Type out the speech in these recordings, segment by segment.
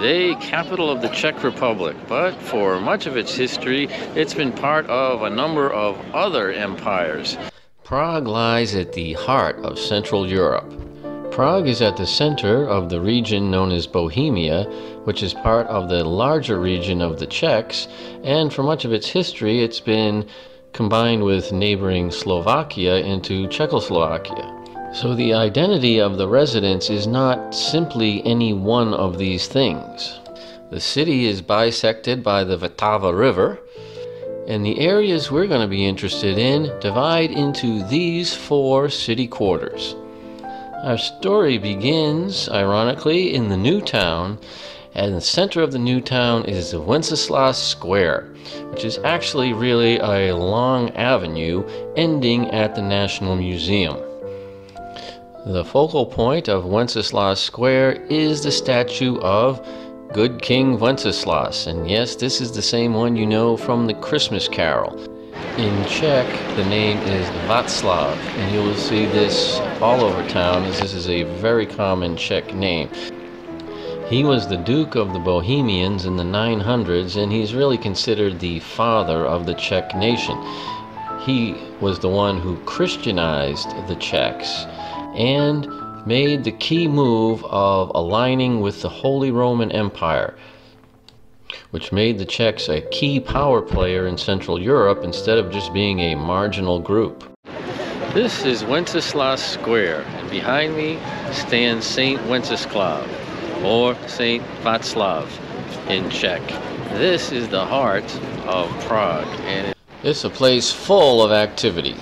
today capital of the Czech Republic, but for much of its history, it's been part of a number of other empires. Prague lies at the heart of Central Europe. Prague is at the center of the region known as Bohemia, which is part of the larger region of the Czechs, and for much of its history, it's been combined with neighboring Slovakia into Czechoslovakia. So the identity of the residents is not simply any one of these things. The city is bisected by the Vltava River, and the areas we're going to be interested in divide into these 4 city quarters. Our story begins, ironically, in the new town, and the center of the new town is Wenceslas Square, which is actually really a long avenue ending at the National Museum. The focal point of Wenceslas Square is the statue of Good King Wenceslas, and yes, this is the same one you know from the Christmas Carol. In Czech, the name is Václav, and you will see this all over town, as this is a very common Czech name. He was the Duke of the Bohemians in the 900s, and he's really considered the father of the Czech nation. He was the one who Christianized the Czechs and made the key move of aligning with the Holy Roman Empire, which made the Czechs a key power player in Central Europe instead of just being a marginal group. This is Wenceslas Square, and behind me stands Saint Wenceslav, or Saint Václav in Czech. This is the heart of Prague, and it's a place full of activity.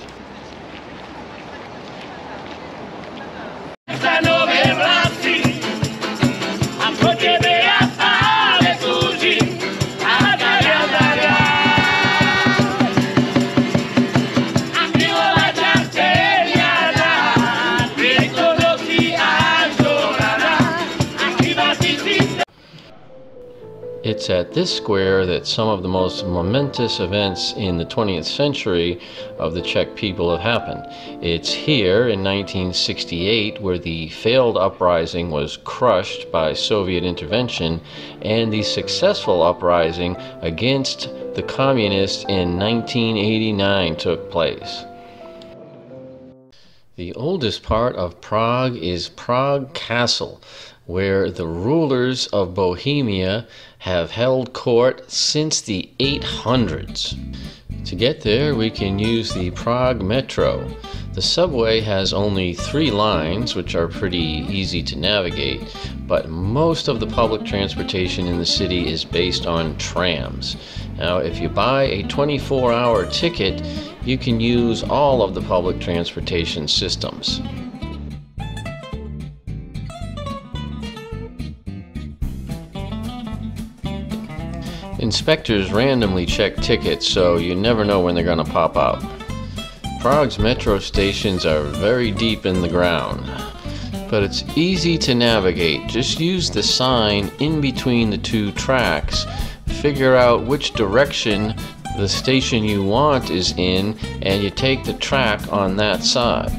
It's at this square that some of the most momentous events in the 20th century of the Czech people have happened. It's here in 1968 where the failed uprising was crushed by Soviet intervention, and the successful uprising against the communists in 1989 took place. The oldest part of Prague is Prague Castle, where the rulers of Bohemia have held court since the 800s. To get there, we can use the Prague Metro. The subway has only 3 lines, which are pretty easy to navigate, but most of the public transportation in the city is based on trams. Now, if you buy a 24-hour ticket, you can use all of the public transportation systems. Inspectors randomly check tickets, so you never know when they're going to pop out. Prague's metro stations are very deep in the ground, but it's easy to navigate. Just use the sign in between the 2 tracks, figure out which direction the station you want is in, and you take the track on that side.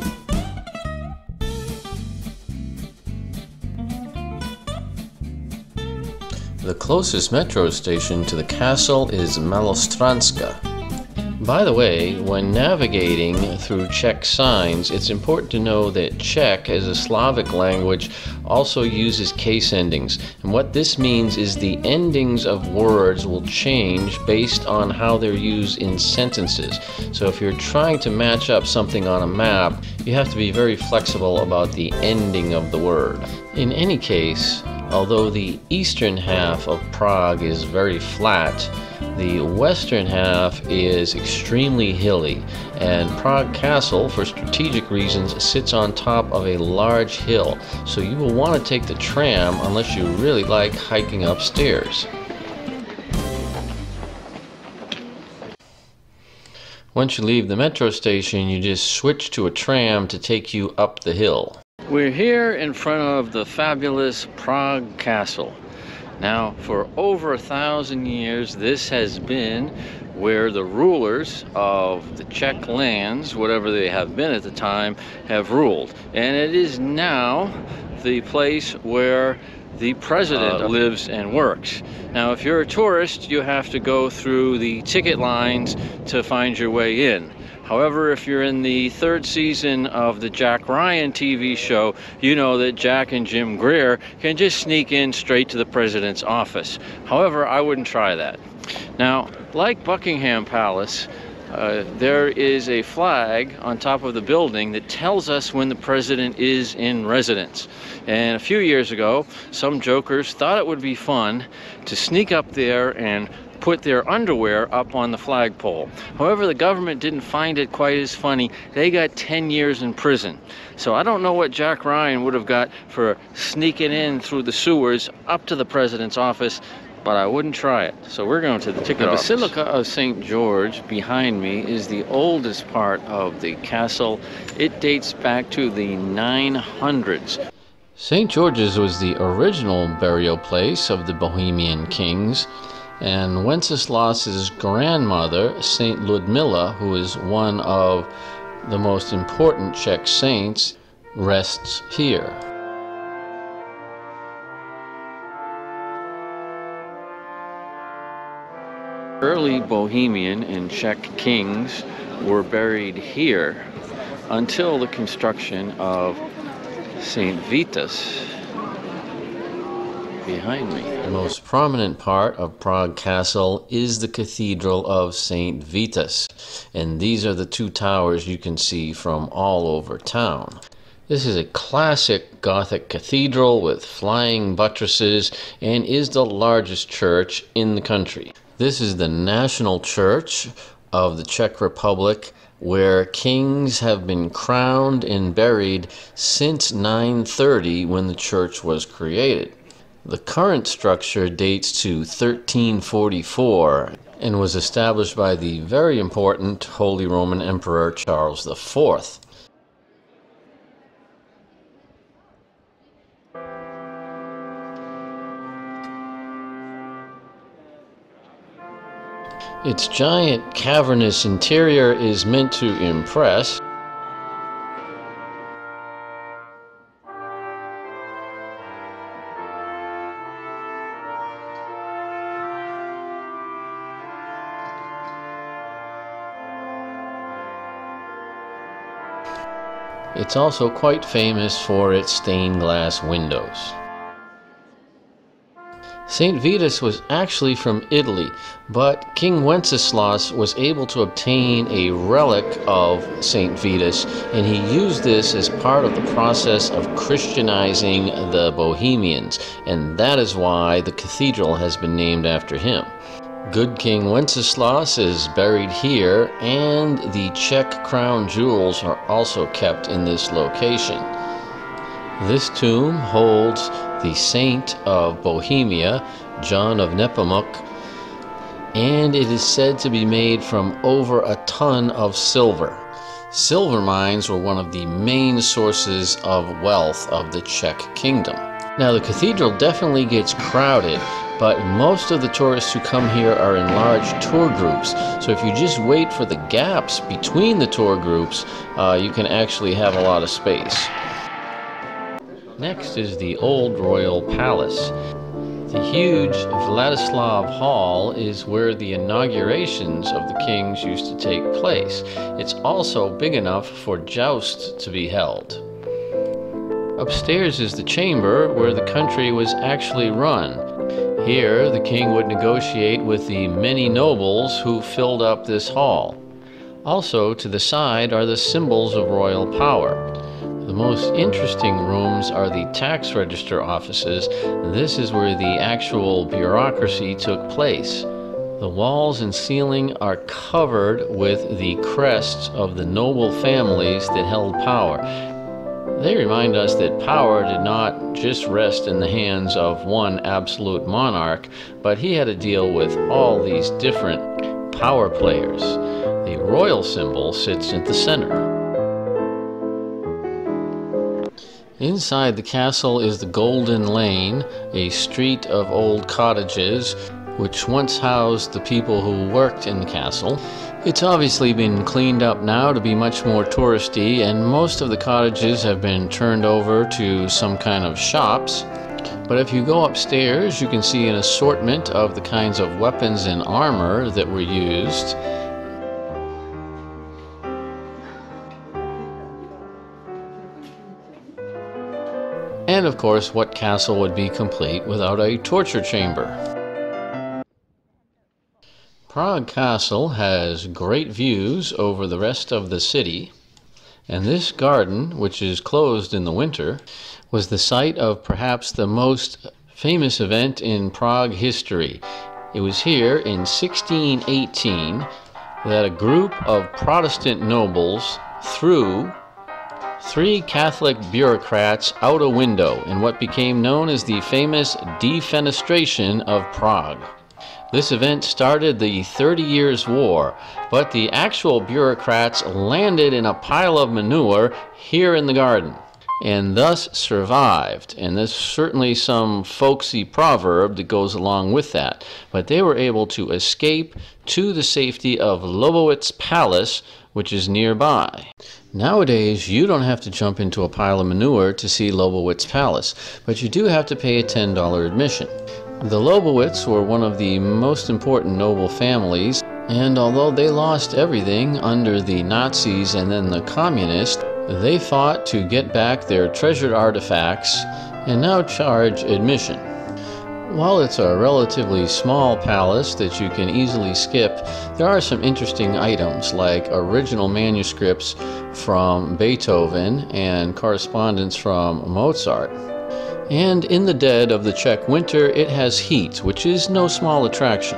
The closest metro station to the castle is Malostranska. By the way, when navigating through Czech signs, it's important to know that Czech, as a Slavic language, also uses case endings. And what this means is the endings of words will change based on how they're used in sentences. So if you're trying to match up something on a map, you have to be very flexible about the ending of the word. In any case, although the eastern half of Prague is very flat, the western half is extremely hilly, and Prague Castle, for strategic reasons, sits on top of a large hill, so you will want to take the tram unless you really like hiking upstairs. Once you leave the metro station, you just switch to a tram to take you up the hill. We're here in front of the fabulous Prague Castle. Now, for over 1,000 years, this has been where the rulers of the Czech lands, whatever they have been at the time, have ruled. And it is now the place where the president lives and works. Now, if you're a tourist, you have to go through the ticket lines to find your way in. However, if you're in the third season of the Jack Ryan TV show, you know that Jack and Jim Greer can just sneak in straight to the president's office. However, I wouldn't try that. Now, like Buckingham Palace, there is a flag on top of the building that tells us when the president is in residence. And a few years ago, some jokers thought it would be fun to sneak up there and put their underwear up on the flagpole. However, the government didn't find it quite as funny. They got 10 years in prison. So I don't know what Jack Ryan would have got for sneaking in through the sewers up to the president's office, but I wouldn't try it. So we're going to the ticket office. The Basilica of St. George behind me is the oldest part of the castle. It dates back to the 900s. St. George's was the original burial place of the Bohemian kings, and Wenceslas's grandmother, St. Ludmilla, who is one of the most important Czech saints, rests here. Early Bohemian and Czech kings were buried here until the construction of St. Vitus behind me. The most prominent part of Prague Castle is the Cathedral of St. Vitus, and these are the two towers you can see from all over town. This is a classic Gothic cathedral with flying buttresses and is the largest church in the country. This is the national church of the Czech Republic, where kings have been crowned and buried since 930, when the church was created. The current structure dates to 1344 and was established by the very important Holy Roman Emperor Charles IV. Its giant cavernous interior is meant to impress. It's also quite famous for its stained glass windows. St. Vitus was actually from Italy, but King Wenceslas was able to obtain a relic of St. Vitus, and he used this as part of the process of Christianizing the Bohemians, and that is why the cathedral has been named after him. Good King Wenceslas is buried here, and the Czech crown jewels are also kept in this location. This tomb holds the Saint of Bohemia, John of Nepomuk, and it is said to be made from over a ton of silver. Silver mines were one of the main sources of wealth of the Czech kingdom. Now, the cathedral definitely gets crowded, but most of the tourists who come here are in large tour groups. So if you just wait for the gaps between the tour groups, you can actually have a lot of space. Next is the Old Royal Palace. The huge Vladislav Hall is where the inaugurations of the kings used to take place. It's also big enough for jousts to be held. Upstairs is the chamber where the country was actually run. Here, the king would negotiate with the many nobles who filled up this hall. Also, to the side are the symbols of royal power. The most interesting rooms are the tax register offices. This is where the actual bureaucracy took place. The walls and ceiling are covered with the crests of the noble families that held power. They remind us that power did not just rest in the hands of one absolute monarch, but he had to deal with all these different power players. The royal symbol sits at the center. Inside the castle is the Golden Lane, a street of old cottages which once housed the people who worked in the castle. It's obviously been cleaned up now to be much more touristy, and most of the cottages have been turned over to some kind of shops. But if you go upstairs, you can see an assortment of the kinds of weapons and armor that were used. And of course, what castle would be complete without a torture chamber? Prague Castle has great views over the rest of the city, and this garden, which is closed in the winter, was the site of perhaps the most famous event in Prague history. It was here in 1618 that a group of Protestant nobles threw 3 Catholic bureaucrats out a window in what became known as the famous defenestration of Prague. This event started the 30 Years' War, but the actual bureaucrats landed in a pile of manure here in the garden, and thus survived. And there's certainly some folksy proverb that goes along with that. But they were able to escape to the safety of Lobowitz Palace, which is nearby. Nowadays, you don't have to jump into a pile of manure to see Lobowitz Palace, but you do have to pay a $10 admission. The Lobowitz were one of the most important noble families, and although they lost everything under the Nazis and then the communists, they fought to get back their treasured artifacts and now charge admission. While it's a relatively small palace that you can easily skip, there are some interesting items like original manuscripts from Beethoven and correspondence from Mozart. And in the dead of the Czech winter, it has heat, which is no small attraction.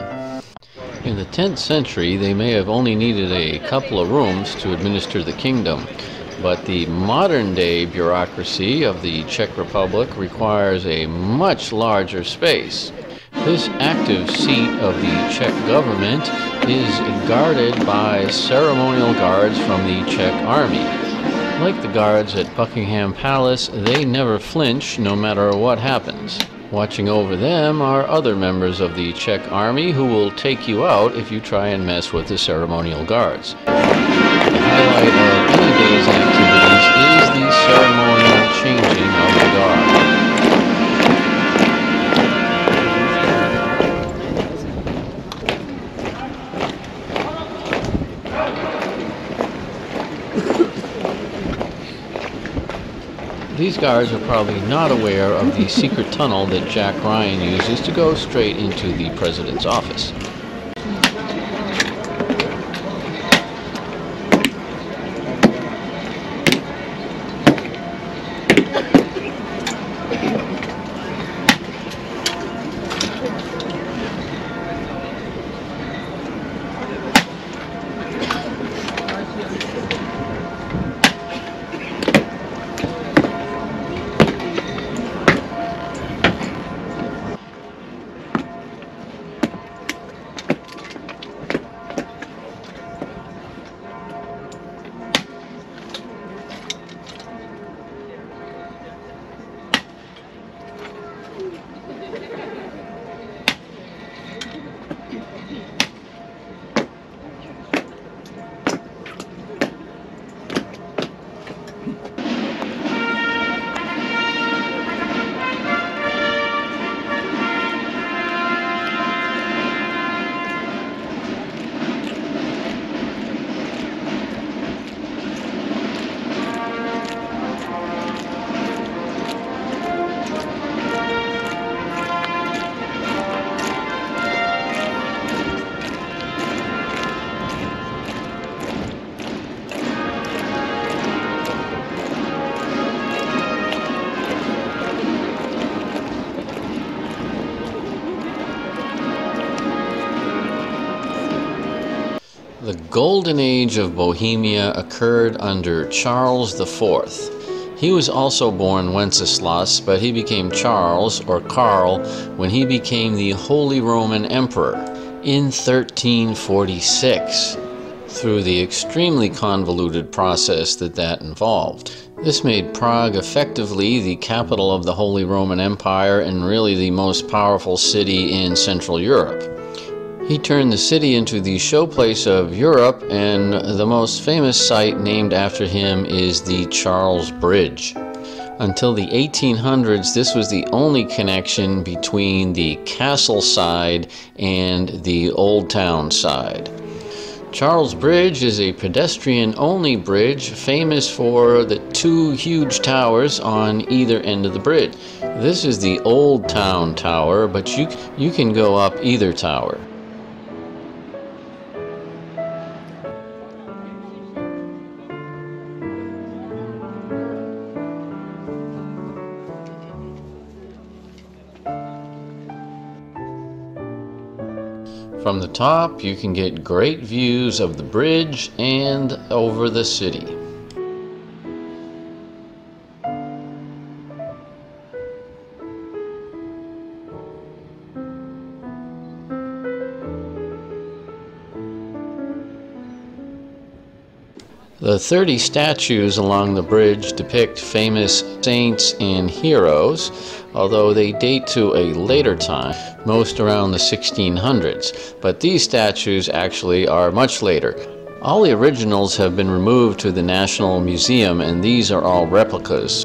In the 10th century, they may have only needed a couple of rooms to administer the kingdom, but the modern-day bureaucracy of the Czech Republic requires a much larger space. This active seat of the Czech government is guarded by ceremonial guards from the Czech army. Like the guards at Buckingham Palace, they never flinch no matter what happens. Watching over them are other members of the Czech army who will take you out if you try and mess with the ceremonial guards. The highlight of any day's activities is the ceremonial changing of the guard. These guards are probably not aware of the secret tunnel that Jack Ryan uses to go straight into the president's office. The golden age of Bohemia occurred under Charles IV. He was also born Wenceslas, but he became Charles, or Karl, when he became the Holy Roman Emperor in 1346, through the extremely convoluted process that involved. This made Prague effectively the capital of the Holy Roman Empire and really the most powerful city in Central Europe. He turned the city into the showplace of Europe, and the most famous site named after him is the Charles Bridge. Until the 1800s, this was the only connection between the castle side and the Old Town side. Charles Bridge is a pedestrian-only bridge famous for the two huge towers on either end of the bridge. This is the Old Town Tower, but you can go up either tower. From the top, you can get great views of the bridge and over the city. The 30 statues along the bridge depict famous saints and heroes, although they date to a later time, most around the 1600s. But these statues actually are much later. All the originals have been removed to the National Museum, and these are all replicas.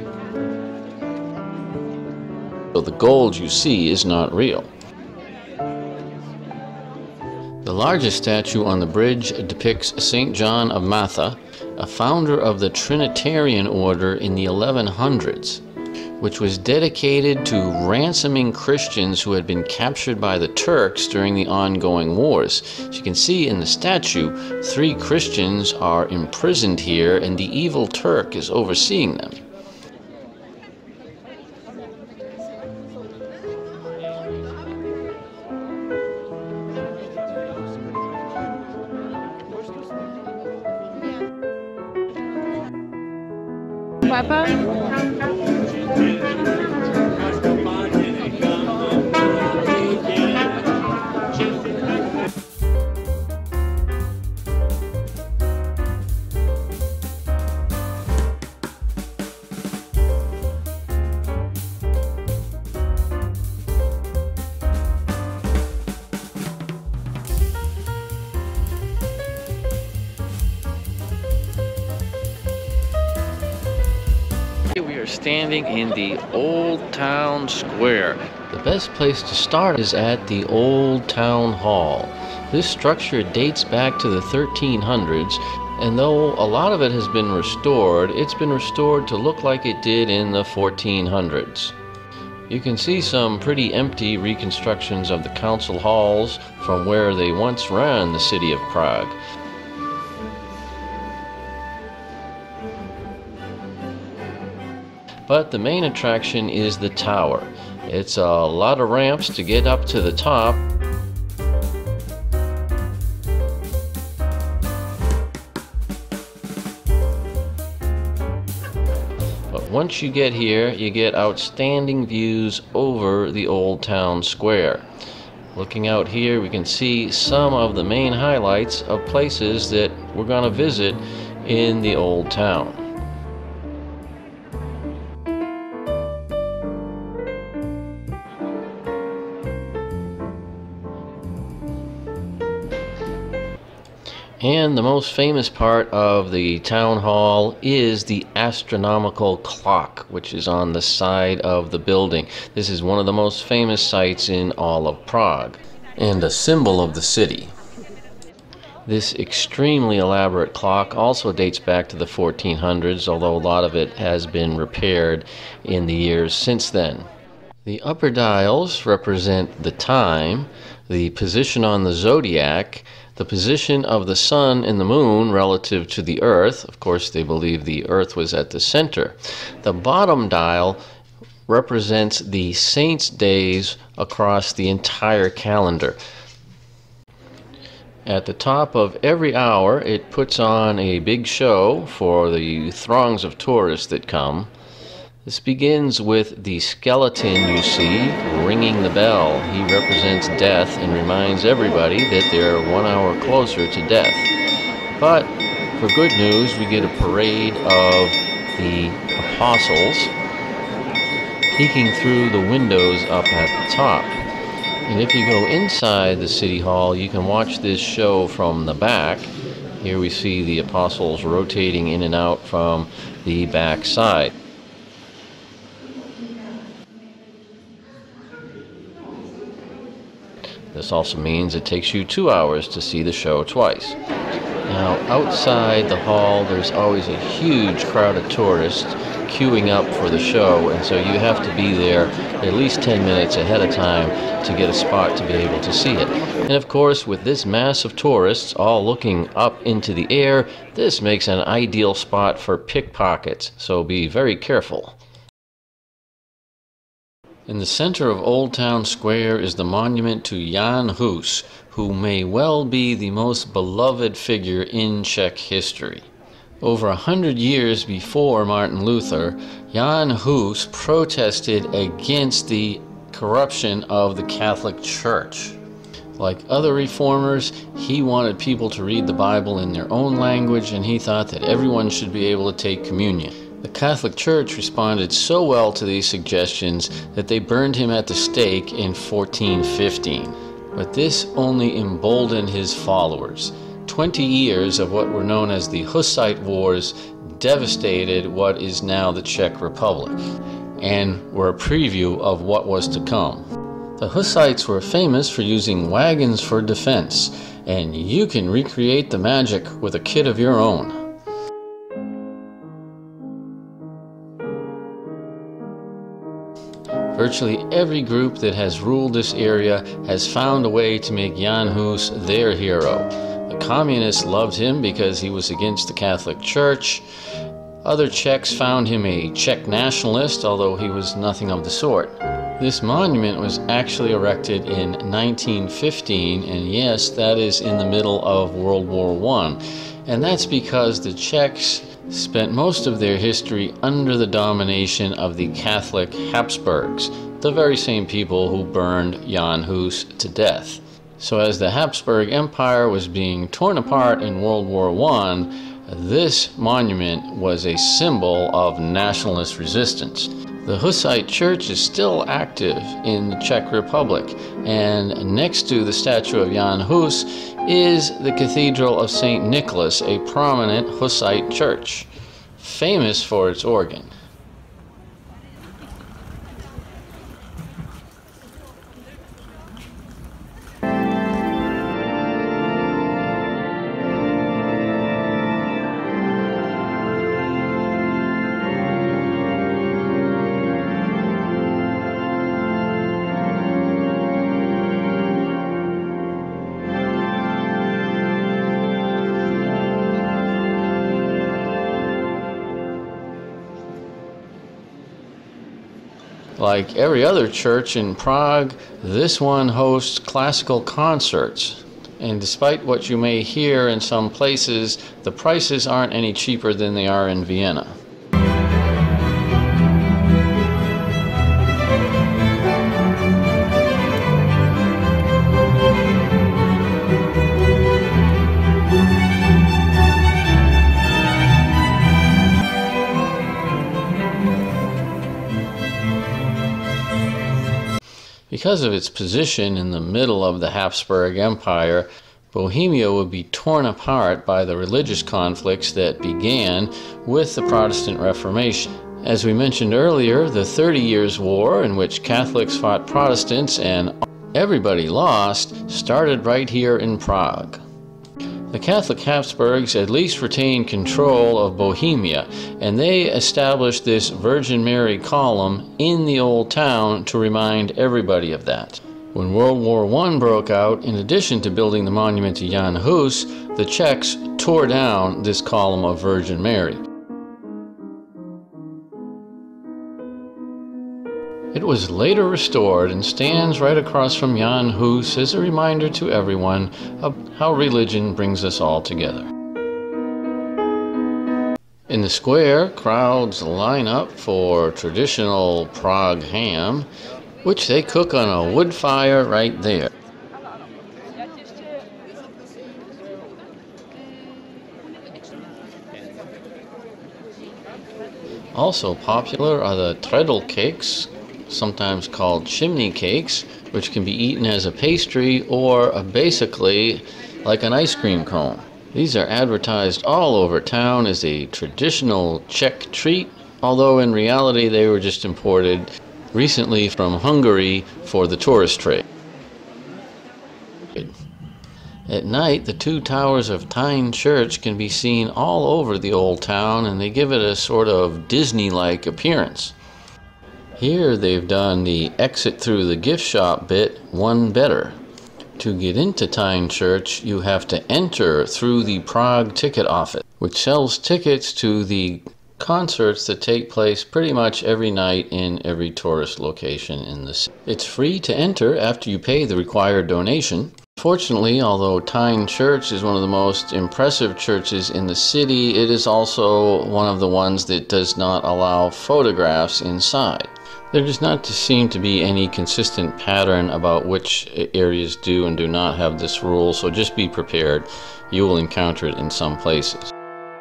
So the gold you see is not real. The largest statue on the bridge depicts St. John of Matha, a founder of the Trinitarian order in the 1100s, which was dedicated to ransoming Christians who had been captured by the Turks during the ongoing wars. As you can see in the statue, 3 Christians are imprisoned here, and the evil Turk is overseeing them. Papa? We are standing in the Old Town Square. The best place to start is at the Old Town Hall. This structure dates back to the 1300s, and though a lot of it has been restored, it's been restored to look like it did in the 1400s. You can see some pretty empty reconstructions of the council halls from where they once ran the city of Prague. But the main attraction is the tower. It's a lot of ramps to get up to the top. But once you get here, you get outstanding views over the Old Town Square. Looking out here, we can see some of the main highlights of places that we're going to visit in the Old Town. And the most famous part of the town hall is the astronomical clock, which is on the side of the building. This is one of the most famous sights in all of Prague, and a symbol of the city. This extremely elaborate clock also dates back to the 1400s, although a lot of it has been repaired in the years since then. The upper dials represent the time, the position on the zodiac, the position of the sun and the moon relative to the earth. Of course, they believe the earth was at the center. The bottom dial represents the saints' days across the entire calendar. At the top of every hour, it puts on a big show for the throngs of tourists that come. This begins with the skeleton you see ringing the bell. He represents death and reminds everybody that they're 1 hour closer to death. But for good news, we get a parade of the apostles peeking through the windows up at the top. And if you go inside the city hall, you can watch this show from the back. Here we see the apostles rotating in and out from the back side. This also means it takes you 2 hours to see the show twice. Now, outside the hall, there's always a huge crowd of tourists queuing up for the show, and so you have to be there at least 10 minutes ahead of time to get a spot to be able to see it. And of course, with this mass of tourists all looking up into the air, this makes an ideal spot for pickpockets, so be very careful. In the center of Old Town Square is the monument to Jan Hus, who may well be the most beloved figure in Czech history. Over 100 years before Martin Luther, Jan Hus protested against the corruption of the Catholic Church. Like other reformers, he wanted people to read the Bible in their own language, and he thought that everyone should be able to take communion. The Catholic Church responded so well to these suggestions that they burned him at the stake in 1415. But this only emboldened his followers. 20 years of what were known as the Hussite Wars devastated what is now the Czech Republic, and were a preview of what was to come. The Hussites were famous for using wagons for defense, and you can recreate the magic with a kit of your own. Virtually every group that has ruled this area has found a way to make Jan Hus their hero. The communists loved him because he was against the Catholic Church. Other Czechs found him a Czech nationalist, although he was nothing of the sort. This monument was actually erected in 1915, and yes, that is in the middle of World War I. And that's because the Czechs spent most of their history under the domination of the Catholic Habsburgs, the very same people who burned Jan Hus to death. So as the Habsburg Empire was being torn apart in World War I, this monument was a symbol of nationalist resistance. The Hussite Church is still active in the Czech Republic, and next to the statue of Jan Hus is the Cathedral of St. Nicholas, a prominent Hussite church, famous for its organ. Like every other church in Prague, this one hosts classical concerts. And despite what you may hear in some places, the prices aren't any cheaper than they are in Vienna. Because of its position in the middle of the Habsburg Empire, Bohemia would be torn apart by the religious conflicts that began with the Protestant Reformation. As we mentioned earlier, the 30 Years' War, in which Catholics fought Protestants and everybody lost, started right here in Prague. The Catholic Habsburgs at least retained control of Bohemia, and they established this Virgin Mary column in the old town to remind everybody of that. When World War I broke out, in addition to building the monument to Jan Hus, the Czechs tore down this column of Virgin Mary. It was later restored and stands right across from Jan Hus as a reminder to everyone of how religion brings us all together. In the square, crowds line up for traditional Prague ham, which they cook on a wood fire right there. Also popular are the treadle cakes, sometimes called chimney cakes, which can be eaten as a pastry or basically like an ice cream cone. These are advertised all over town as a traditional Czech treat, although in reality they were just imported recently from Hungary for the tourist trade. At night, the two towers of Tyne Church can be seen all over the old town, and they give it a sort of Disney-like appearance. Here they've done the exit through the gift shop bit one better. To get into Tyne Church, you have to enter through the Prague ticket office, which sells tickets to the concerts that take place pretty much every night in every tourist location in the city. It's free to enter after you pay the required donation. Fortunately, although Tyne Church is one of the most impressive churches in the city, it is also one of the ones that does not allow photographs inside. There does not seem to be any consistent pattern about which areas do and do not have this rule, so just be prepared. You will encounter it in some places.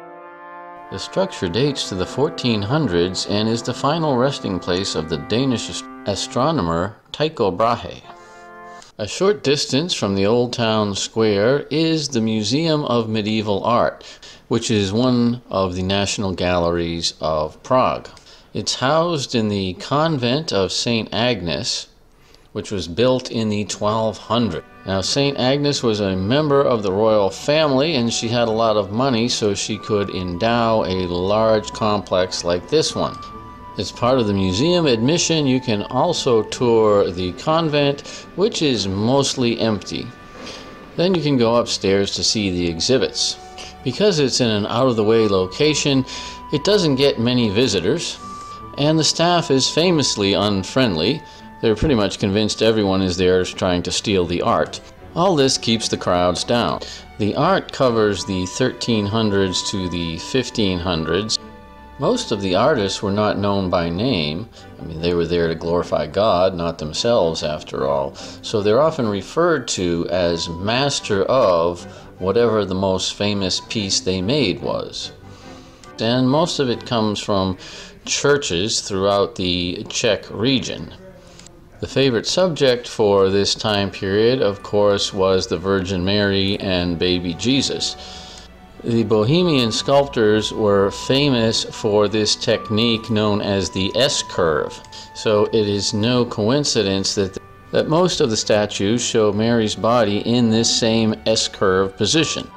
The structure dates to the 1400s and is the final resting place of the Danish astronomer Tycho Brahe. A short distance from the Old Town Square is the Museum of Medieval Art, which is one of the National Galleries of Prague. It's housed in the convent of St. Agnes, which was built in the 1200s. Now, St. Agnes was a member of the royal family, and she had a lot of money, so she could endow a large complex like this one. As part of the museum admission, you can also tour the convent, which is mostly empty. Then you can go upstairs to see the exhibits. Because it's in an out-of-the-way location, it doesn't get many visitors, and the staff is famously unfriendly. They're pretty much convinced everyone is there trying to steal the art. All this keeps the crowds down. The art covers the 1300s to the 1500s. Most of the artists were not known by name. I mean, they were there to glorify God, not themselves after all. So they're often referred to as master of whatever the most famous piece they made was. And most of it comes from churches throughout the Czech region. The favorite subject for this time period, of course, was the Virgin Mary and baby Jesus. The Bohemian sculptors were famous for this technique known as the S-curve. So it is no coincidence that most of the statues show Mary's body in this same S-curve position.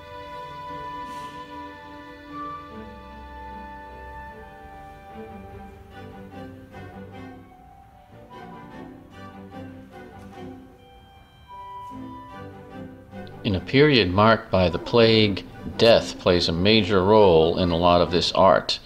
In a period marked by the plague, death plays a major role in a lot of this art.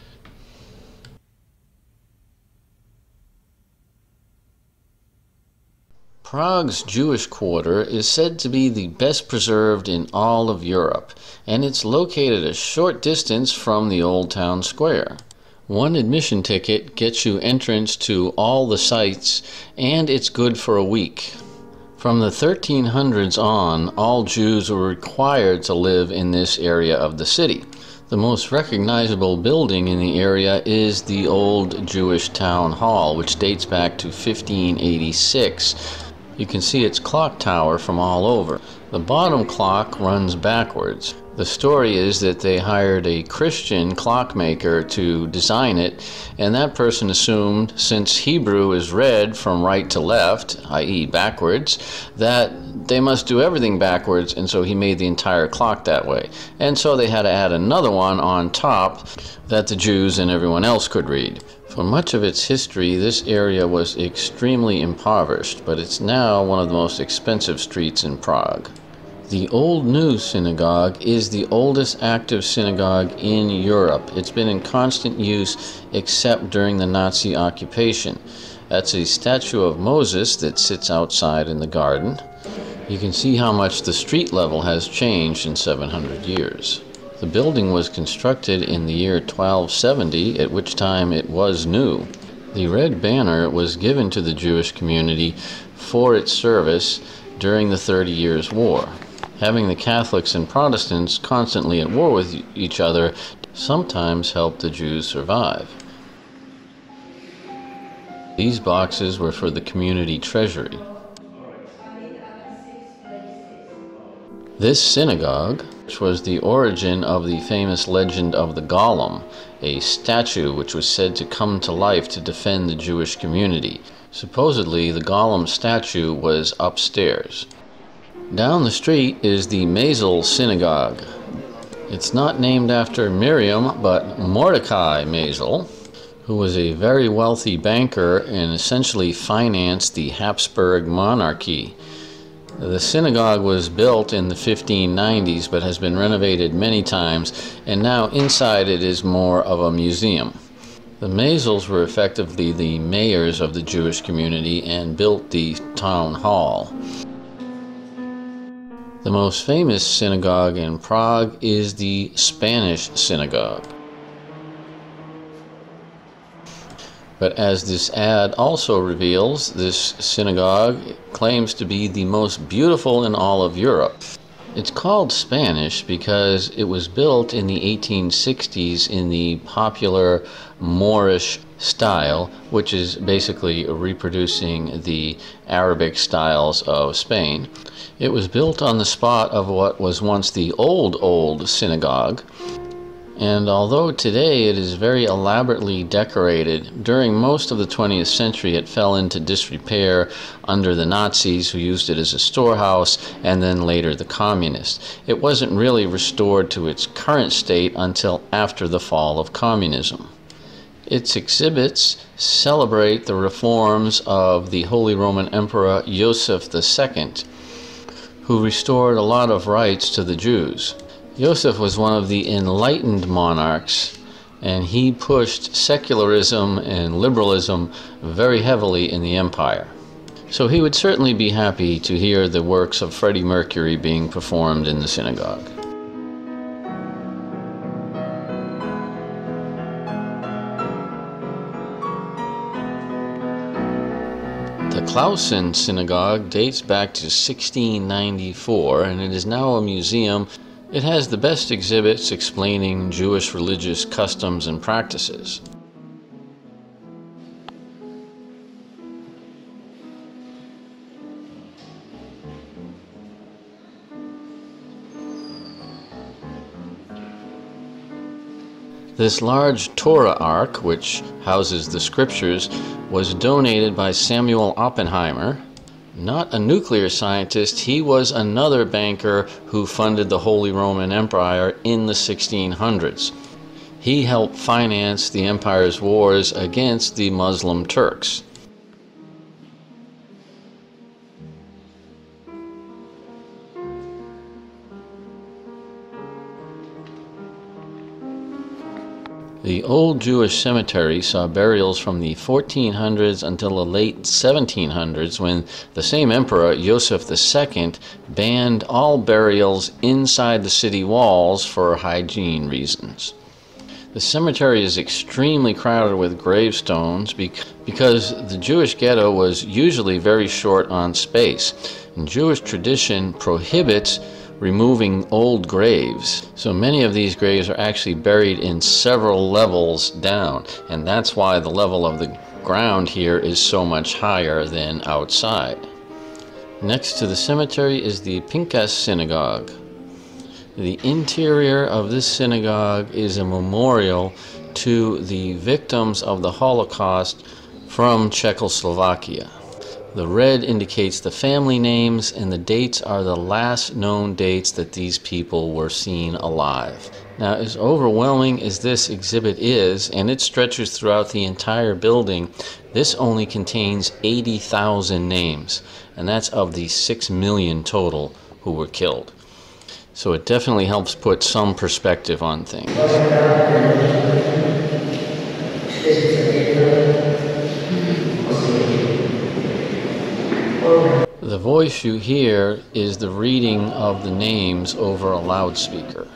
Prague's Jewish quarter is said to be the best preserved in all of Europe, and it's located a short distance from the Old Town Square. One admission ticket gets you entrance to all the sites, and it's good for a week. From the 1300s on, all Jews were required to live in this area of the city. The most recognizable building in the area is the old Jewish town hall, which dates back to 1586. You can see its clock tower from all over. The bottom clock runs backwards. The story is that they hired a Christian clockmaker to design it, and that person assumed, since Hebrew is read from right to left, i.e. backwards, that they must do everything backwards, and so he made the entire clock that way. And so they had to add another one on top that the Jews and everyone else could read. For much of its history, this area was extremely impoverished, but it's now one of the most expensive streets in Prague. The Old New Synagogue is the oldest active synagogue in Europe. It's been in constant use except during the Nazi occupation. That's a statue of Moses that sits outside in the garden. You can see how much the street level has changed in 700 years. The building was constructed in the year 1270, at which time it was new. The red banner was given to the Jewish community for its service during the 30 Years' War. Having the Catholics and Protestants constantly at war with each other sometimes helped the Jews survive. These boxes were for the community treasury. This synagogue, which was the origin of the famous legend of the Golem, a statue which was said to come to life to defend the Jewish community. Supposedly, the Golem statue was upstairs. Down the street is the Maisel Synagogue. It's not named after Miriam, but Mordecai Maisel, who was a very wealthy banker and essentially financed the Habsburg monarchy. The synagogue was built in the 1590s but has been renovated many times, and now inside it is more of a museum. The Maisels were effectively the mayors of the Jewish community and built the town hall. The most famous synagogue in Prague is the Spanish synagogue. But as this ad also reveals, this synagogue claims to be the most beautiful in all of Europe. It's called Spanish because it was built in the 1860s in the popular Moorish style, which is basically reproducing the Arabic styles of Spain. It was built on the spot of what was once the old synagogue, and although today it is very elaborately decorated, during most of the 20th century it fell into disrepair under the Nazis, who used it as a storehouse, and then later the communists. It wasn't really restored to its current state until after the fall of communism. Its exhibits celebrate the reforms of the Holy Roman Emperor Joseph II, who restored a lot of rights to the Jews. Joseph was one of the enlightened monarchs, and he pushed secularism and liberalism very heavily in the empire. So he would certainly be happy to hear the works of Freddie Mercury being performed in the synagogue. The Clausen Synagogue dates back to 1694, and it is now a museum. It has the best exhibits explaining Jewish religious customs and practices. This large Torah Ark, which houses the scriptures, was donated by Samuel Oppenheimer. Not a nuclear scientist, he was another banker who funded the Holy Roman Empire in the 1600s. He helped finance the empire's wars against the Muslim Turks. The old Jewish cemetery saw burials from the 1400s until the late 1700s, when the same emperor, Joseph II, banned all burials inside the city walls for hygiene reasons. The cemetery is extremely crowded with gravestones because the Jewish ghetto was usually very short on space, and Jewish tradition prohibits removing old graves. So many of these graves are actually buried in several levels down, and that's why the level of the ground here is so much higher than outside. Next to the cemetery is the Pinkas Synagogue. The interior of this synagogue is a memorial to the victims of the Holocaust from Czechoslovakia. The red indicates the family names, and the dates are the last known dates that these people were seen alive. Now, as overwhelming as this exhibit is, and it stretches throughout the entire building, this only contains 80,000 names, and that's of the 6 million total who were killed. So it definitely helps put some perspective on things. The voice you hear is the reading of the names over a loudspeaker.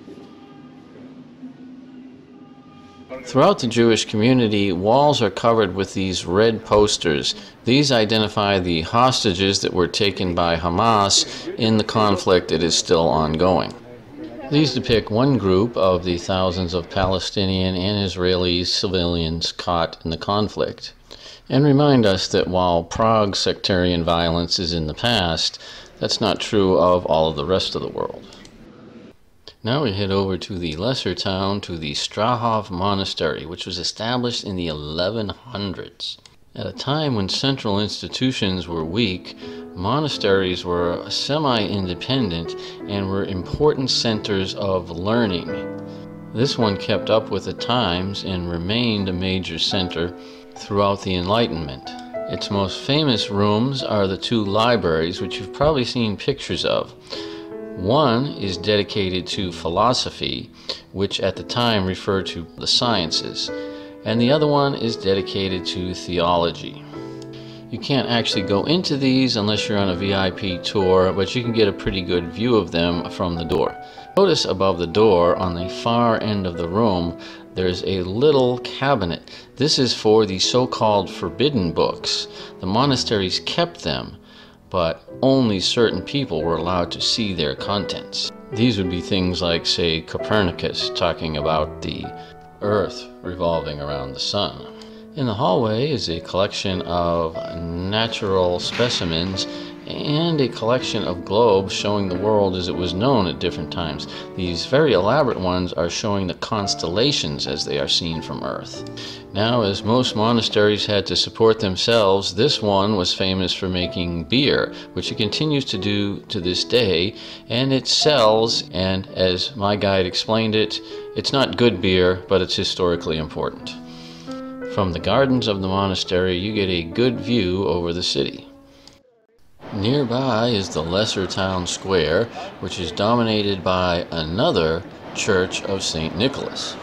Throughout the Jewish community, walls are covered with these red posters. These identify the hostages that were taken by Hamas in the conflict that is still ongoing. These depict one group of the thousands of Palestinian and Israeli civilians caught in the conflict, and remind us that while Prague's sectarian violence is in the past, that's not true of all of the rest of the world. Now we head over to the lesser town, to the Strahov Monastery, which was established in the 1100s. At a time when central institutions were weak, monasteries were semi-independent and were important centers of learning. This one kept up with the times and remained a major center throughout the Enlightenment. Its most famous rooms are the two libraries, which you've probably seen pictures of. One is dedicated to philosophy, which at the time referred to the sciences, and the other one is dedicated to theology. You can't actually go into these unless you're on a VIP tour, but you can get a pretty good view of them from the door. Notice above the door on the far end of the room there's a little cabinet. This is for the so-called forbidden books. The monasteries kept them, but only certain people were allowed to see their contents. These would be things like, say, Copernicus talking about the Earth revolving around the sun. In the hallway is a collection of natural specimens and a collection of globes showing the world as it was known at different times. These very elaborate ones are showing the constellations as they are seen from Earth. Now, as most monasteries had to support themselves, this one was famous for making beer, which it continues to do to this day, and it sells, and as my guide explained it, it's not good beer, but it's historically important. From the gardens of the monastery, you get a good view over the city. Nearby is the lesser town square, which is dominated by another church of St. Nicholas.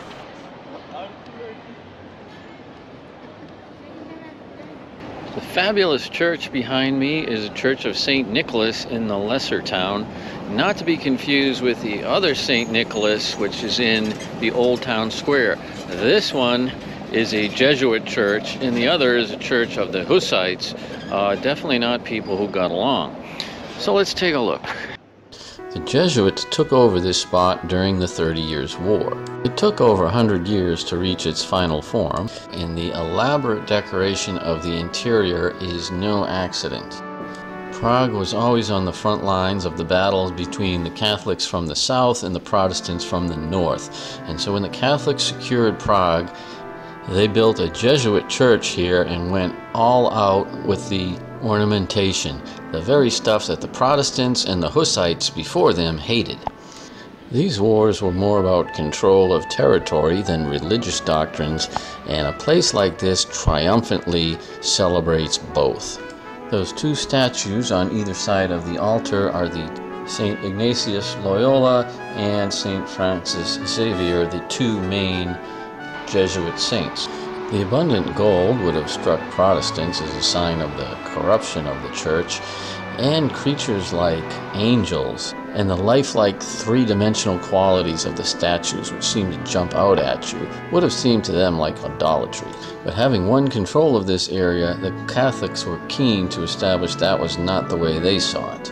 The fabulous church behind me is a church of St. Nicholas in the lesser town, not to be confused with the other St. Nicholas, which is in the old town square. This one is a Jesuit church, and the other is a church of the Hussites. Definitely not people who got along. So let's take a look. The Jesuits took over this spot during the 30 Years' War. It took over 100 years to reach its final form, and the elaborate decoration of the interior is no accident. Prague was always on the front lines of the battles between the Catholics from the south and the Protestants from the north. And so when the Catholics secured Prague, they built a Jesuit church here and went all out with the ornamentation, the very stuff that the Protestants and the Hussites before them hated. These wars were more about control of territory than religious doctrines, and a place like this triumphantly celebrates both. Those two statues on either side of the altar are the St. Ignatius Loyola and St. Francis Xavier, the two main Jesuit saints. The abundant gold would have struck Protestants as a sign of the corruption of the church, and creatures like angels and the lifelike three-dimensional qualities of the statues, which seem to jump out at you, would have seemed to them like idolatry. But having won control of this area, the Catholics were keen to establish that was not the way they saw it.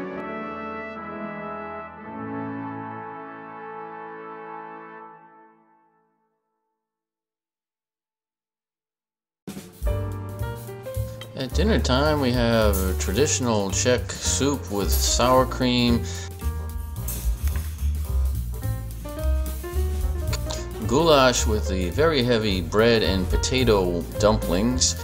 At dinner time, we have a traditional Czech soup with sour cream, goulash with the very heavy bread and potato dumplings,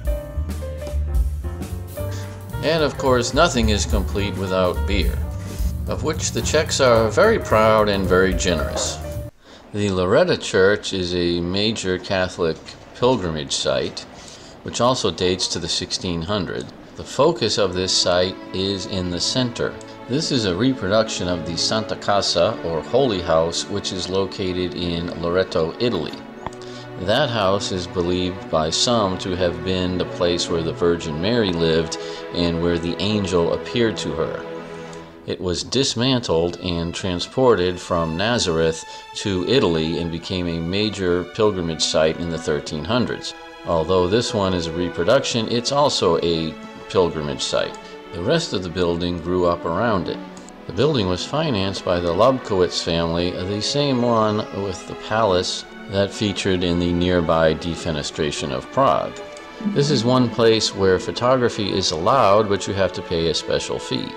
and of course nothing is complete without beer, of which the Czechs are very proud and very generous. The Loretta Church is a major Catholic pilgrimage site, which also dates to the 1600s. The focus of this site is in the center. This is a reproduction of the Santa Casa, or Holy House, which is located in Loreto, Italy. That house is believed by some to have been the place where the Virgin Mary lived and where the angel appeared to her. It was dismantled and transported from Nazareth to Italy and became a major pilgrimage site in the 1300s. Although this one is a reproduction, it's also a pilgrimage site. The rest of the building grew up around it. The building was financed by the Lobkowitz family, the same one with the palace that featured in the nearby defenestration of Prague. This is one place where photography is allowed, but you have to pay a special fee.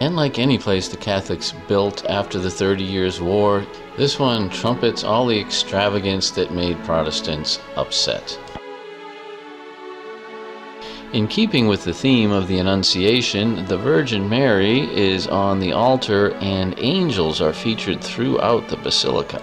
And like any place the Catholics built after the 30 Years' War, this one trumpets all the extravagance that made Protestants upset. In keeping with the theme of the Annunciation, the Virgin Mary is on the altar and angels are featured throughout the basilica.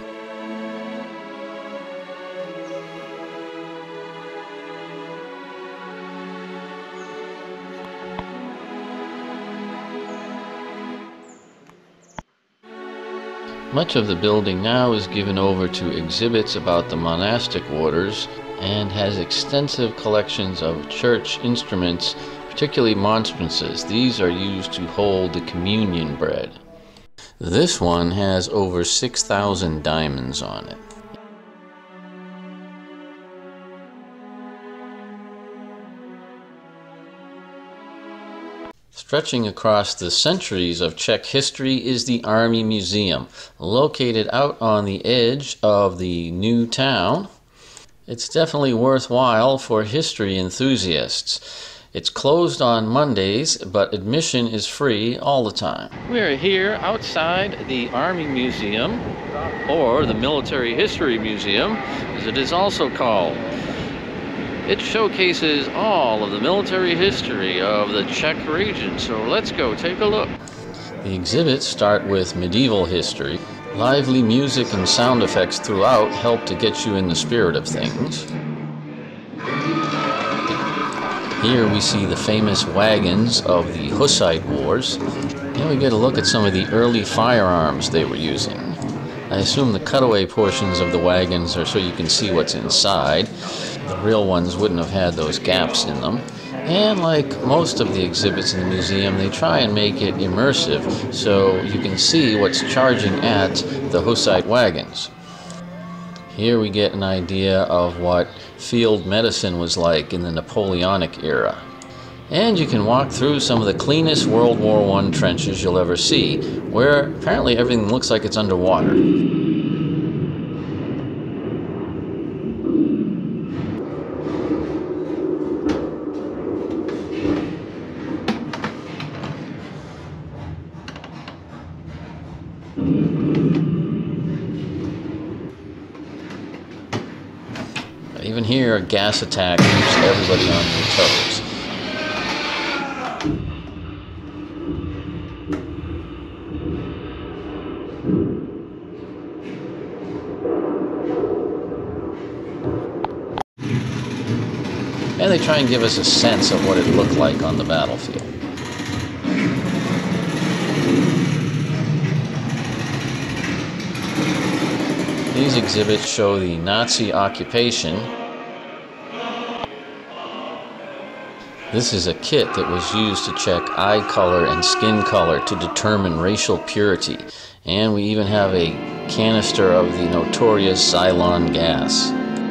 Much of the building now is given over to exhibits about the monastic orders and has extensive collections of church instruments, particularly monstrances. These are used to hold the communion bread. This one has over 6,000 diamonds on it. Stretching across the centuries of Czech history is the Army Museum, located out on the edge of the new town. It's definitely worthwhile for history enthusiasts. It's closed on Mondays, but admission is free all the time. We're here outside the Army Museum, or the Military History Museum, as it is also called. It showcases all of the military history of the Czech region, so let's go take a look. The exhibits start with medieval history. Lively music and sound effects throughout help to get you in the spirit of things. Here we see the famous wagons of the Hussite Wars, and we get a look at some of the early firearms they were using. I assume the cutaway portions of the wagons are so you can see what's inside. The real ones wouldn't have had those gaps in them. And like most of the exhibits in the museum, they try and make it immersive so you can see what's charging at the Hussite wagons. Here we get an idea of what field medicine was like in the Napoleonic era. And you can walk through some of the cleanest World War I trenches you'll ever see, where apparently everything looks like it's underwater. Even here, a gas attack keeps everybody on their toes. And they try and give us a sense of what it looked like on the battlefield. These exhibits show the Nazi occupation. This is a kit that was used to check eye color and skin color to determine racial purity. And we even have a canister of the notorious Cylon gas.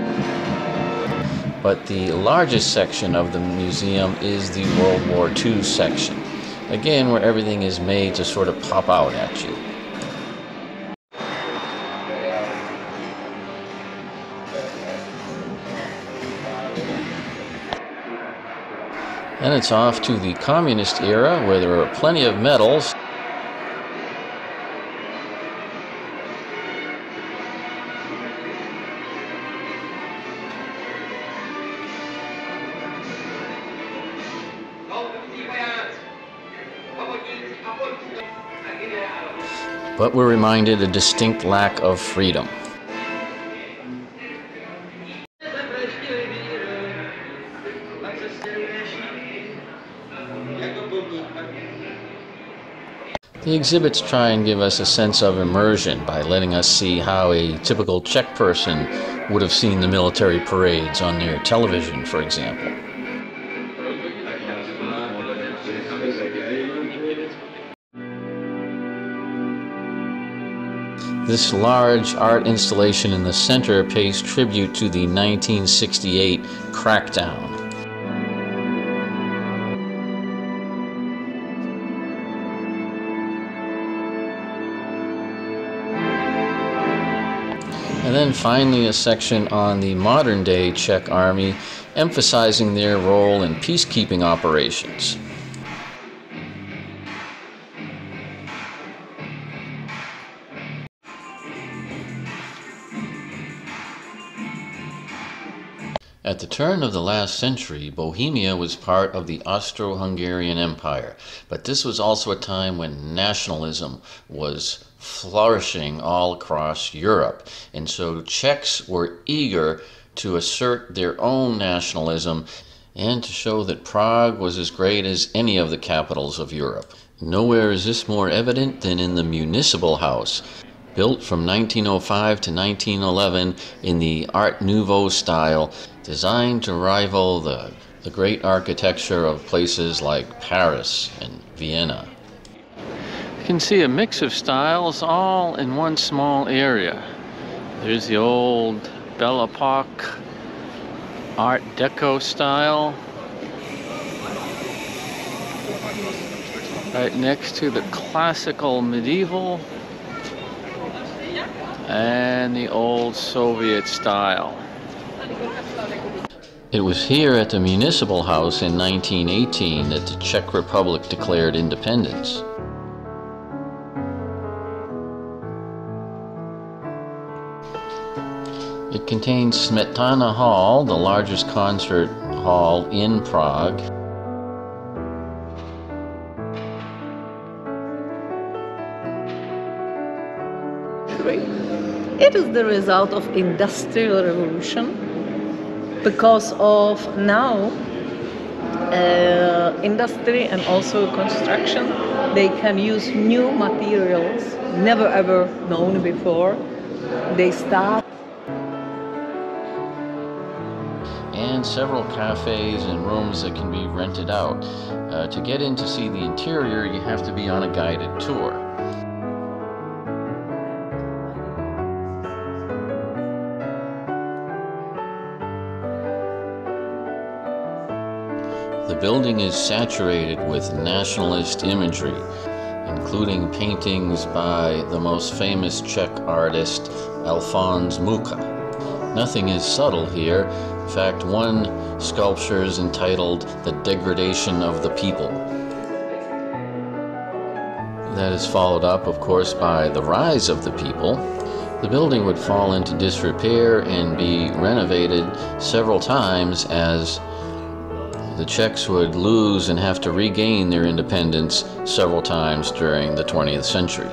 But the largest section of the museum is the World War II section. Again, where everything is made to sort of pop out at you. Then it's off to the communist era, where there are plenty of medals. But we're reminded a distinct lack of freedom. The exhibits try and give us a sense of immersion by letting us see how a typical Czech person would have seen the military parades on their television, for example. This large art installation in the center pays tribute to the 1968 crackdown. And then finally a section on the modern-day Czech army, emphasizing their role in peacekeeping operations. At the turn of the last century, Bohemia was part of the Austro-Hungarian Empire, but this was also a time when nationalism was flourishing all across Europe, and so Czechs were eager to assert their own nationalism and to show that Prague was as great as any of the capitals of Europe. Nowhere is this more evident than in the Municipal House, built from 1905 to 1911 in the Art Nouveau style, designed to rival the great architecture of places like Paris and Vienna. You can see a mix of styles all in one small area. There's the old Belle Epoque Art Deco style, right next to the classical medieval and the old Soviet style. It was here at the Municipal House in 1918 that the Czech Republic declared independence. It contains Smetana Hall, the largest concert hall in Prague. It is the result of industrial revolution, because of now industry and also construction, they can use new materials never ever known before. They start. And several cafes and rooms that can be rented out. To get in to see the interior, you have to be on a guided tour. The building is saturated with nationalist imagery, including paintings by the most famous Czech artist, Alfons Mucha. Nothing is subtle here. In fact, one sculpture is entitled "The Degradation of the People." That is followed up, of course, by "The Rise of the People." The building would fall into disrepair and be renovated several times as the Czechs would lose and have to regain their independence several times during the 20th century.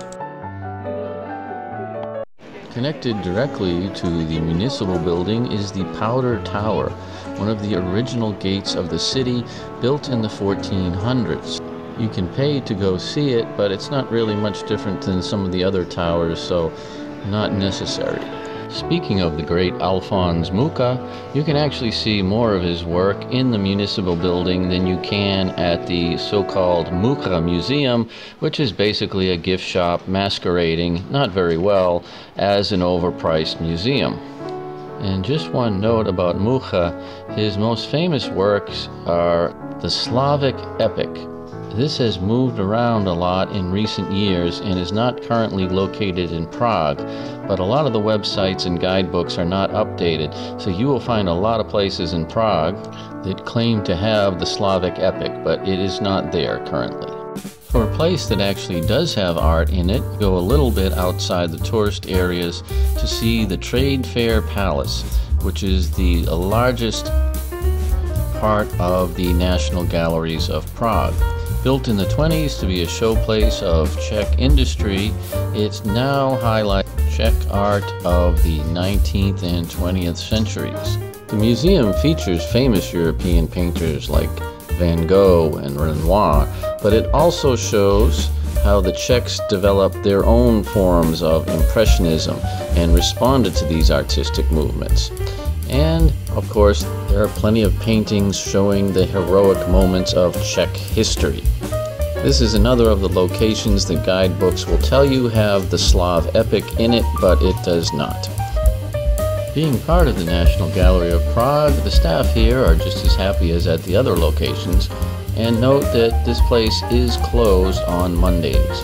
Connected directly to the municipal building is the Powder Tower, one of the original gates of the city, built in the 1400s. You can pay to go see it, but it's not really much different than some of the other towers, so not necessary. Speaking of the great Alfons Mucha, you can actually see more of his work in the municipal building than you can at the so-called Mucha Museum, which is basically a gift shop masquerading, not very well, as an overpriced museum. And just one note about Mucha, his most famous works are the Slavic epic. This has moved around a lot in recent years and is not currently located in Prague, but a lot of the websites and guidebooks are not updated, so you will find a lot of places in Prague that claim to have the Slavic epic, but it is not there currently. For a place that actually does have art in it, go a little bit outside the tourist areas to see the Trade Fair Palace, which is the largest part of the National Galleries of Prague. Built in the 20s to be a showplace of Czech industry, it now highlights Czech art of the 19th and 20th centuries. The museum features famous European painters like Van Gogh and Renoir, but it also shows how the Czechs developed their own forms of Impressionism and responded to these artistic movements. And, of course, there are plenty of paintings showing the heroic moments of Czech history. This is another of the locations that guidebooks will tell you have the Slav epic in it, but it does not. Being part of the National Gallery of Prague, the staff here are just as happy as at the other locations, and note that this place is closed on Mondays.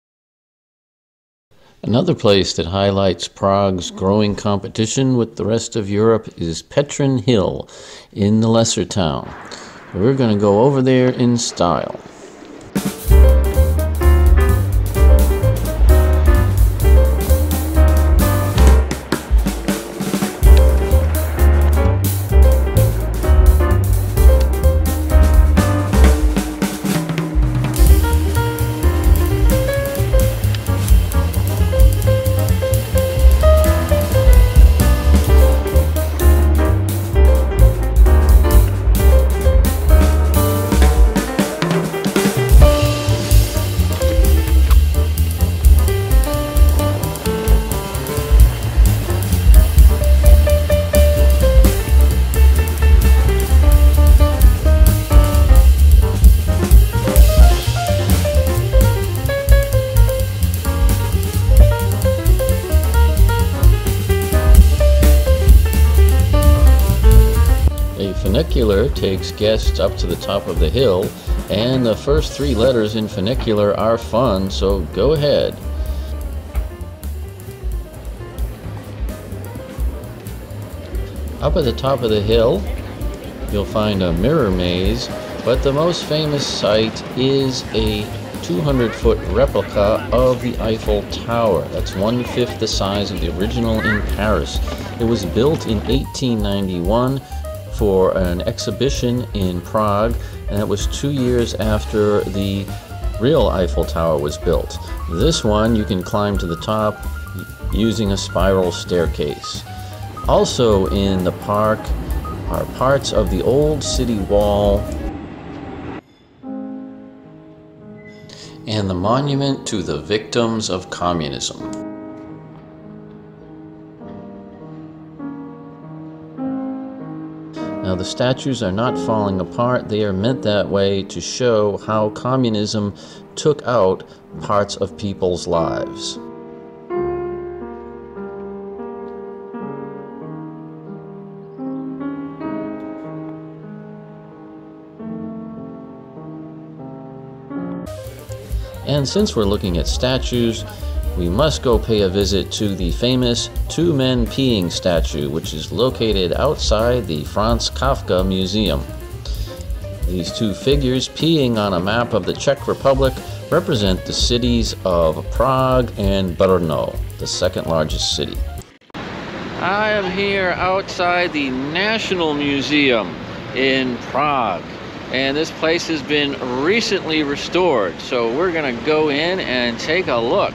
Another place that highlights Prague's growing competition with the rest of Europe is Petrin Hill in the lesser town. We're going to go over there in style. funicular takes guests up to the top of the hill, and the first 3 letters in funicular are fun, so go ahead. Up at the top of the hill, you'll find a mirror maze, but the most famous sight is a 200-foot replica of the Eiffel Tower. That's 1/5 the size of the original in Paris. It was built in 1891 for an exhibition in Prague, and that was 2 years after the real Eiffel Tower was built. This one you can climb to the top using a spiral staircase. Also in the park are parts of the old city wall and the monument to the victims of communism. Now the statues are not falling apart, they are meant that way to show how communism took out parts of people's lives. And since we're looking at statues, we must go pay a visit to the famous 2 men peeing statue, which is located outside the Franz Kafka Museum. These 2 figures peeing on a map of the Czech Republic represent the cities of Prague and Brno, the 2nd largest city. I am here outside the National Museum in Prague. And this place has been recently restored, so we're gonna go in and take a look.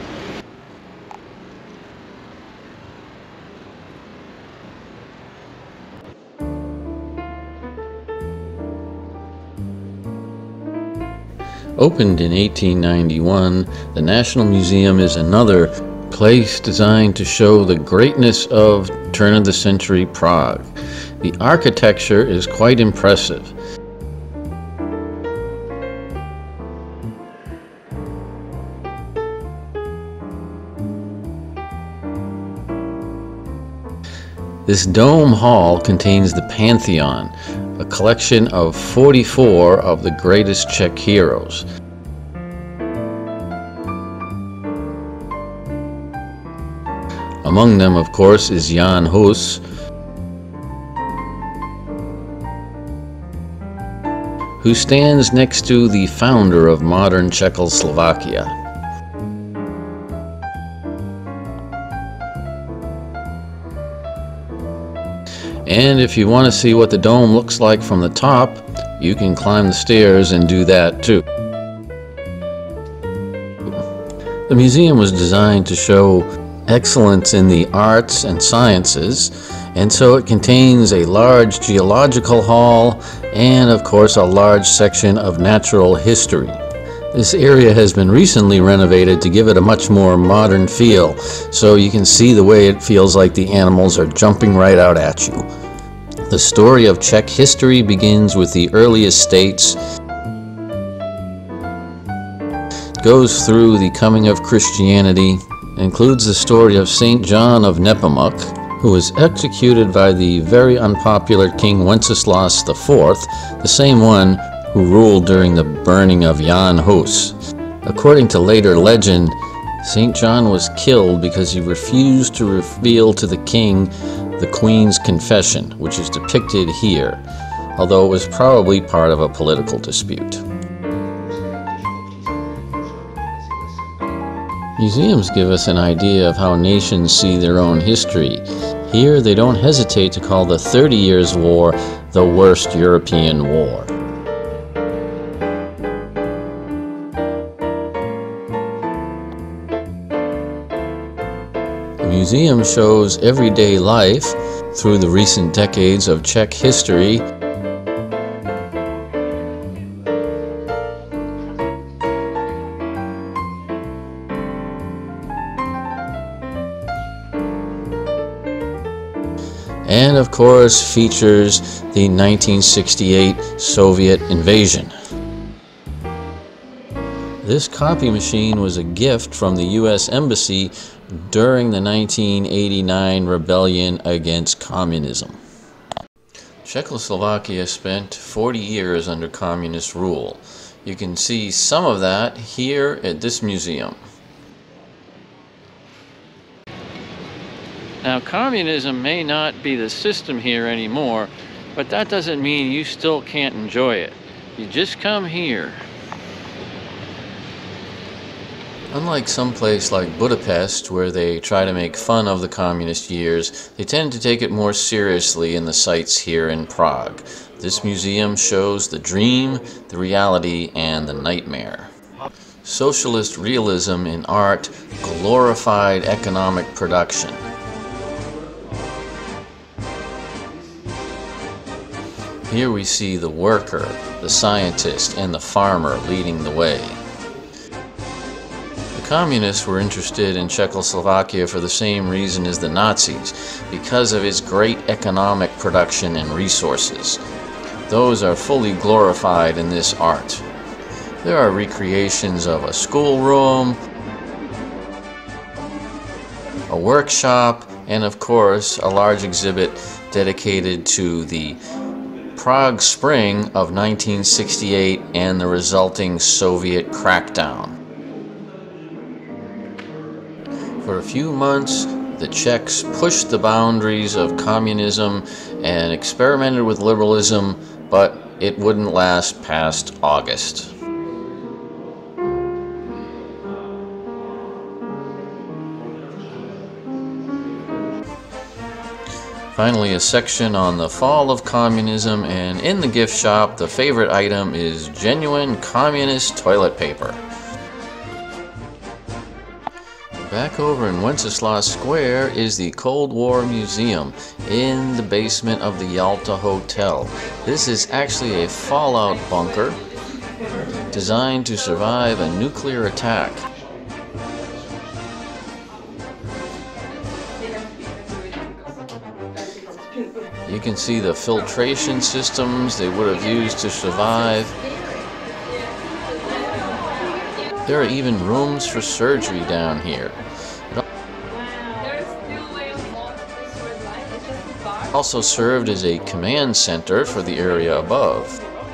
Opened in 1891, the National Museum is another place designed to show the greatness of turn-of-the-century Prague. The architecture is quite impressive. This dome hall contains the Pantheon, a collection of 44 of the greatest Czech heroes. Among them, of course, is Jan Hus, who stands next to the founder of modern Czechoslovakia. And if you want to see what the dome looks like from the top, you can climb the stairs and do that too. The museum was designed to show excellence in the arts and sciences, and so it contains a large geological hall and, of course, a large section of natural history. This area has been recently renovated to give it a much more modern feel, so you can see the way it feels like the animals are jumping right out at you. The story of Czech history begins with the earliest states, goes through the coming of Christianity, includes the story of St. John of Nepomuk, who was executed by the very unpopular King Wenceslas IV, the same one who ruled during the burning of Jan Hus. According to later legend, St. John was killed because he refused to reveal to the king the Queen's confession, which is depicted here, although it was probably part of a political dispute. Museums give us an idea of how nations see their own history. Here, they don't hesitate to call the 30 Years' War the worst European war. The museum shows everyday life through the recent decades of Czech history. And of course features the 1968 Soviet invasion. This copy machine was a gift from the U.S. Embassy during the 1989 rebellion against communism. Czechoslovakia spent 40 years under communist rule. You can see some of that here at this museum. Now, communism may not be the system here anymore, but that doesn't mean you still can't enjoy it. You just come here. Unlike some place like Budapest, where they try to make fun of the communist years, they tend to take it more seriously in the sites here in Prague. This museum shows the dream, the reality, and the nightmare. Socialist realism in art, glorified economic production. Here we see the worker, the scientist, and the farmer leading the way. The communists were interested in Czechoslovakia for the same reason as the Nazis, because of its great economic production and resources. Those are fully glorified in this art. There are recreations of a schoolroom, a workshop, and of course a large exhibit dedicated to the Prague Spring of 1968 and the resulting Soviet crackdown. For a few months, the Czechs pushed the boundaries of communism and experimented with liberalism, but it wouldn't last past August. Finally, a section on the fall of communism, and in the gift shop, the favorite item is genuine communist toilet paper. Back over in Wenceslas Square is the Cold War Museum in the basement of the Yalta Hotel. This is actually a fallout bunker designed to survive a nuclear attack. You can see the filtration systems they would have used to survive. There are even rooms for surgery down here. It also served as a command center for the area above.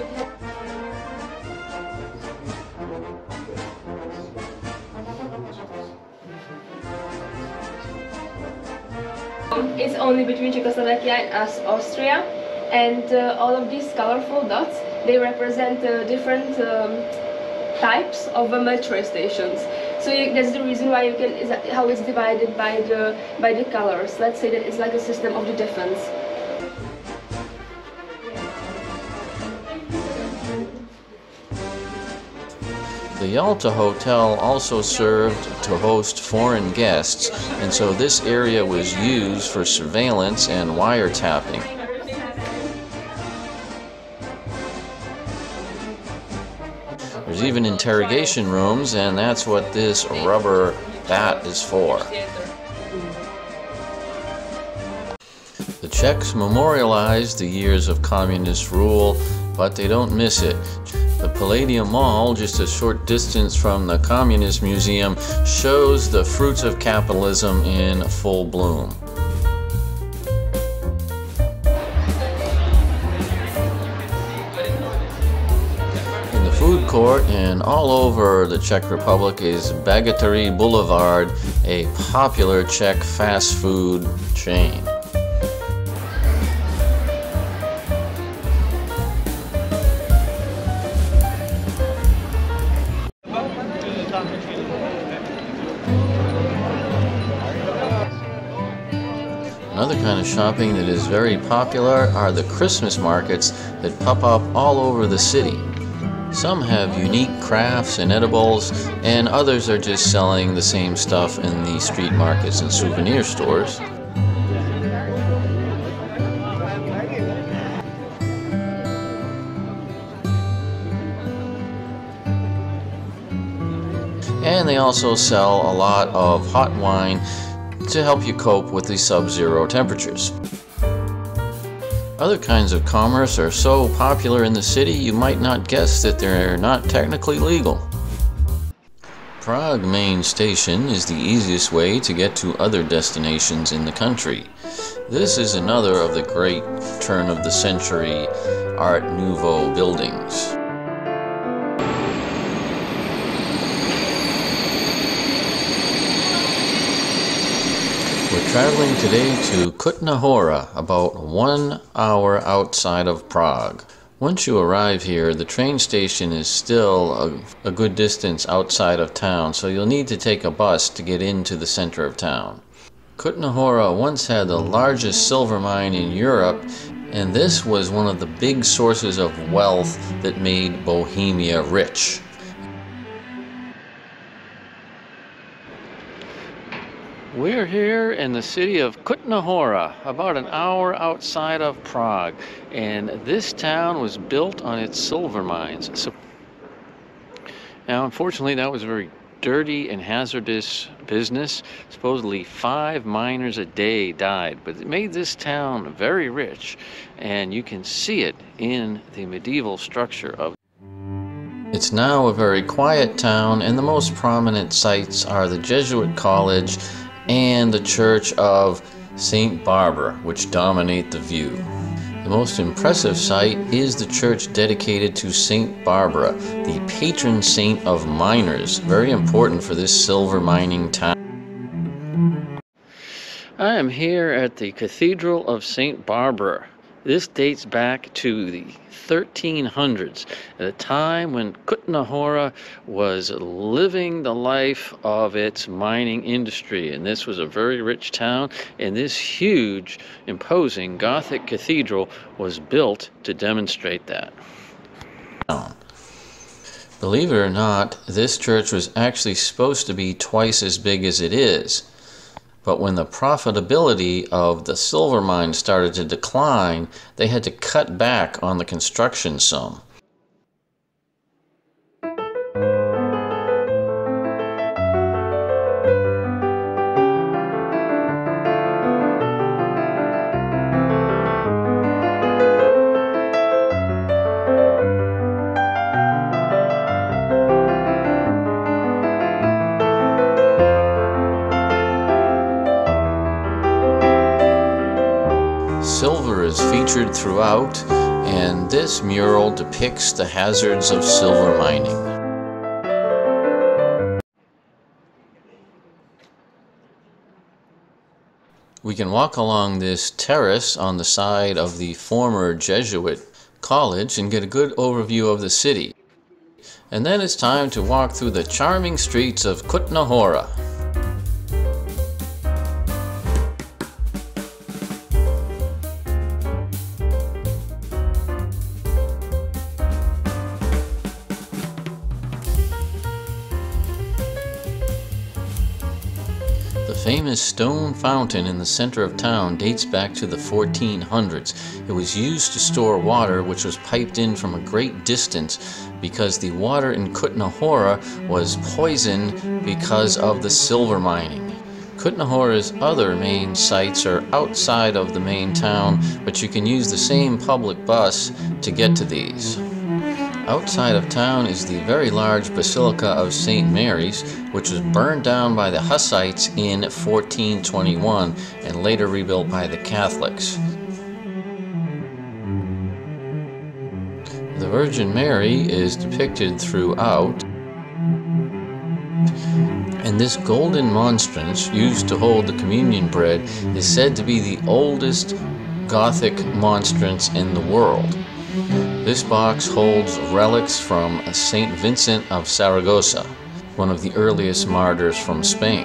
It's only between Czechoslovakia and Austria, and all of these colorful dots, they represent different types of metro stations. So that's the reason why you can, how it's divided by the colors. Let's say that it's like a system of the defense. The Yalta Hotel also served to host foreign guests, and so this area was used for surveillance and wiretapping. There's even interrogation rooms, and that's what this rubber bat is for. The Czechs memorialized the years of communist rule, but they don't miss it. The Palladium Mall, just a short distance from the Communist Museum, shows the fruits of capitalism in full bloom. In the food court and all over the Czech Republic is Bageterie Boulevard, a popular Czech fast food chain. Another kind of shopping that is very popular are the Christmas markets that pop up all over the city. Some have unique crafts and edibles, and others are just selling the same stuff in the street markets and souvenir stores. And they also sell a lot of hot wine to help you cope with the sub-zero temperatures. Other kinds of commerce are so popular in the city you might not guess that they're not technically legal. Prague main station is the easiest way to get to other destinations in the country. This is another of the great turn-of-the-century Art Nouveau buildings. We're traveling today to Kutna Hora, about 1 hour outside of Prague. Once you arrive here, the train station is still a good distance outside of town, so you'll need to take a bus to get into the center of town. Kutna Hora once had the largest silver mine in Europe, and this was one of the big sources of wealth that made Bohemia rich. We're here in the city of Kutna Hora, about an hour outside of Prague, and this town was built on its silver mines. So, now, unfortunately, that was a very dirty and hazardous business. Supposedly 5 miners a day died, but it made this town very rich, and you can see it in the medieval structure of. It's now a very quiet town, and the most prominent sites are the Jesuit College and the Church of St. Barbara, which dominate the view. The most impressive site is the church dedicated to St. Barbara, the patron saint of miners, very important for this silver mining town. I am here at the Cathedral of St. Barbara. This dates back to the 1300s, at a time when Kutna Hora was living the life of its mining industry, and this was a very rich town, and this huge, imposing Gothic cathedral was built to demonstrate that. Believe it or not, this church was actually supposed to be twice as big as it is. But when the profitability of the silver mine started to decline, they had to cut back on the construction some. Silver is featured throughout, and this mural depicts the hazards of silver mining. We can walk along this terrace on the side of the former Jesuit college and get a good overview of the city. And then it's time to walk through the charming streets of Kutna Hora. The famous stone fountain in the center of town dates back to the 1400s. It was used to store water, which was piped in from a great distance because the water in Kutna Hora was poisoned because of the silver mining. Kutna Hora's other main sites are outside of the main town, but you can use the same public bus to get to these. Outside of town is the very large Basilica of St. Mary's, which was burned down by the Hussites in 1421 and later rebuilt by the Catholics. The Virgin Mary is depicted throughout, and this golden monstrance used to hold the communion bread is said to be the oldest Gothic monstrance in the world. This box holds relics from Saint Vincent of Saragossa, one of the earliest martyrs from Spain.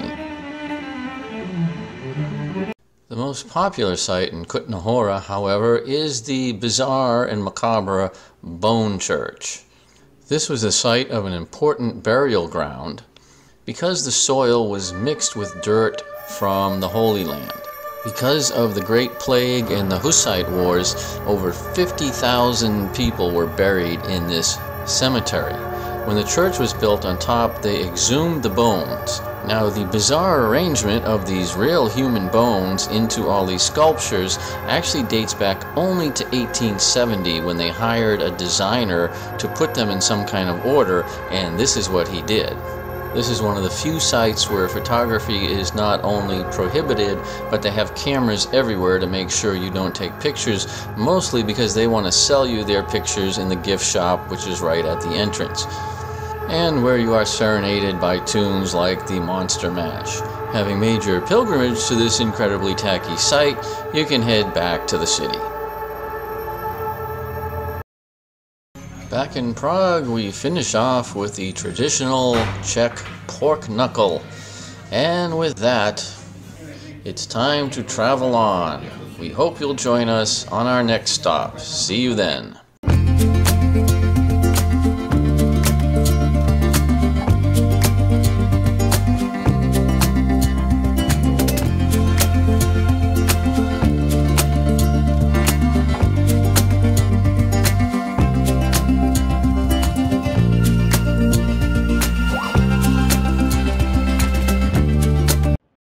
The most popular site in Kutna Hora, however, is the bizarre and macabre Bone Church. This was the site of an important burial ground because the soil was mixed with dirt from the Holy Land. Because of the Great Plague and the Hussite Wars, over 50,000 people were buried in this cemetery. When the church was built on top, they exhumed the bones. Now, the bizarre arrangement of these real human bones into all these sculptures actually dates back only to 1870 when they hired a designer to put them in some kind of order, and this is what he did. This is one of the few sites where photography is not only prohibited, but they have cameras everywhere to make sure you don't take pictures, mostly because they want to sell you their pictures in the gift shop, which is right at the entrance, and where you are serenaded by tunes like the Monster Mash. Having made your pilgrimage to this incredibly tacky site, you can head back to the city. Back in Prague, we finish off with the traditional Czech pork knuckle. And with that, it's time to travel on. We hope you'll join us on our next stop. See you then.